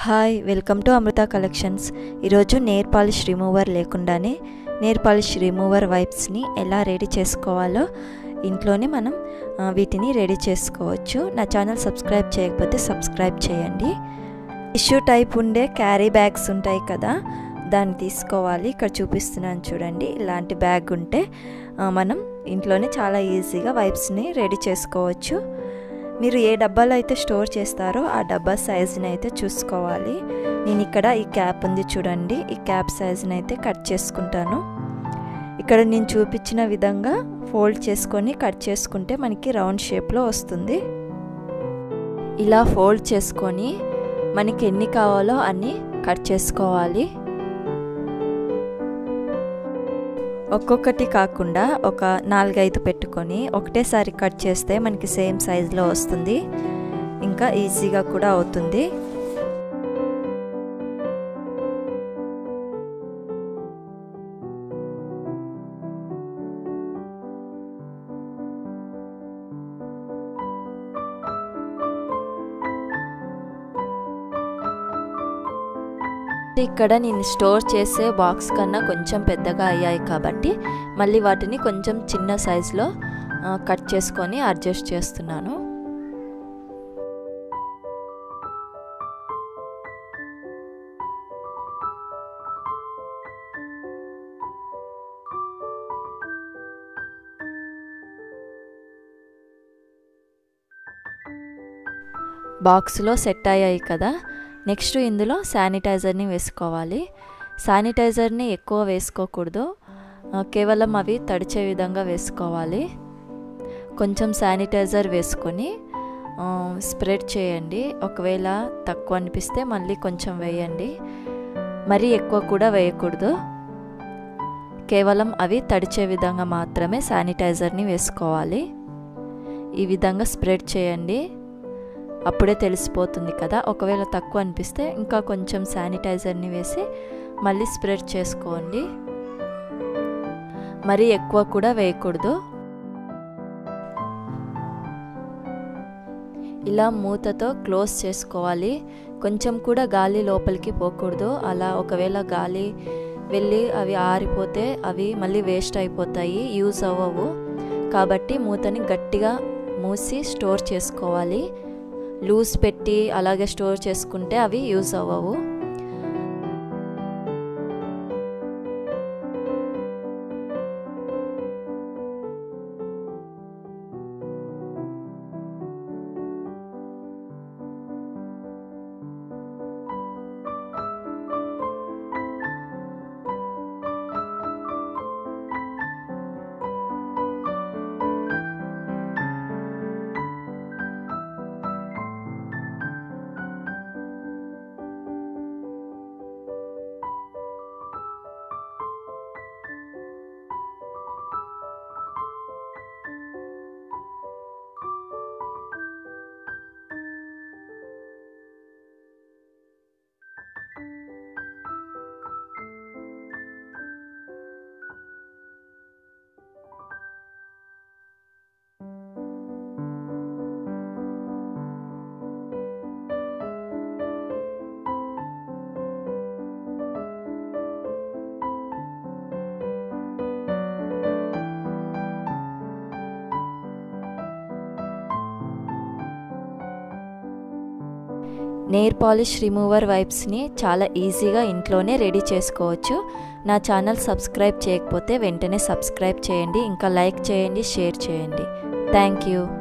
Hi welcome to Amrutha collections. ఈరోజు nail polish remover లేకుండానే nail polish remover వైప్స్ని ఎలా రెడీ చేసుకోవాలో ఇంట్లోనే మనం వీటిని రెడీ చేసుకోవచ్చు. నా ఛానల్ సబ్స్క్రైబ్ చేయకపోతే సబ్స్క్రైబ్ చేయండి. టిష్యూ టైప్ ఉండే క్యారీ బ్యాగ్స్ ఉంటాయి కదా, దాన్ని తీసుకోవాలి. ఇక్కడ చూపిస్తున్నాను చూడండి. ఇలాంటి బ్యాగ్ ఉంటే మనం ఇంట్లోనే చాలా ఈజీగా వైప్స్ని రెడీ చేసుకోవచ్చు. మీరు ఏ డబ్బాలో అయితే స్టోర్ చేస్తారో ఆ డబ్బా సైజుని అయితే చూసుకోవాలి. నేను ఇక్కడ ఈ క్యాప్ ఉంది చూడండి, ఈ క్యాప్ సైజుని అయితే కట్ చేసుకుంటాను. ఇక్కడ నేను చూపించిన విధంగా ఫోల్డ్ చేసుకొని కట్ చేసుకుంటే మనకి రౌండ్ షేప్లో వస్తుంది. ఇలా ఫోల్డ్ చేసుకొని మనకి ఎన్ని కావాలో అన్ని కట్ చేసుకోవాలి. ఒక్కొక్కటి కాకుండా ఒక 4-5 పెట్టుకొని ఒకటేసారి కట్ చేస్తే మనకి సేమ్ సైజులో వస్తుంది, ఇంకా ఈజీగా కూడా అవుతుంది. ఇక్కడ నేను స్టోర్ చేసే బాక్స్ కన్నా కొంచెం పెద్దగా అయ్యాయి కాబట్టి మళ్ళీ వాటిని కొంచెం చిన్న సైజులో కట్ చేసుకొని అడ్జస్ట్ చేస్తున్నాను. బాక్స్లో సెట్ అయ్యాయి కదా, నెక్స్ట్ ఇందులో శానిటైజర్ని వేసుకోవాలి. శానిటైజర్ని ఎక్కువ వేసుకోకూడదు, కేవలం అవి తడిచే విధంగా వేసుకోవాలి. కొంచెం శానిటైజర్ వేసుకొని స్ప్రెడ్ చేయండి. ఒకవేళ తక్కువ అనిపిస్తే మళ్ళీ కొంచెం వేయండి, మరీ ఎక్కువ కూడా వేయకూడదు. కేవలం అవి తడిచే విధంగా మాత్రమే శానిటైజర్ని వేసుకోవాలి. ఈ విధంగా స్ప్రెడ్ చేయండి, అప్పుడే తెలిసిపోతుంది కదా. ఒకవేళ తక్కువ అనిపిస్తే ఇంకా కొంచెం శానిటైజర్ని వేసి మళ్ళీ స్ప్రెడ్ చేసుకోండి, మరీ ఎక్కువ కూడా వేయకూడదు. ఇలా మూతతో క్లోజ్ చేసుకోవాలి. కొంచెం కూడా గాలి లోపలికి పోకూడదు. అలా ఒకవేళ గాలి వెళ్ళి అవి ఆరిపోతే అవి మళ్ళీ వేస్ట్ అయిపోతాయి, యూజ్ అవ్వవు. కాబట్టి మూతని గట్టిగా మూసి స్టోర్ చేసుకోవాలి. లూజ్ పెట్టి అలాగే స్టోర్ చేసుకుంటే అవి యూజ్ అవ్వవు. నెయిల్ పాలిష్ రిమూవర్ వైప్స్ని చాలా ఈజీగా ఇంట్లోనే రెడీ చేసుకోవచ్చు. నా ఛానల్ సబ్స్క్రైబ్ చేయకపోతే వెంటనే సబ్స్క్రైబ్ చేయండి, ఇంకా లైక్ చేయండి, షేర్ చేయండి. Thank you.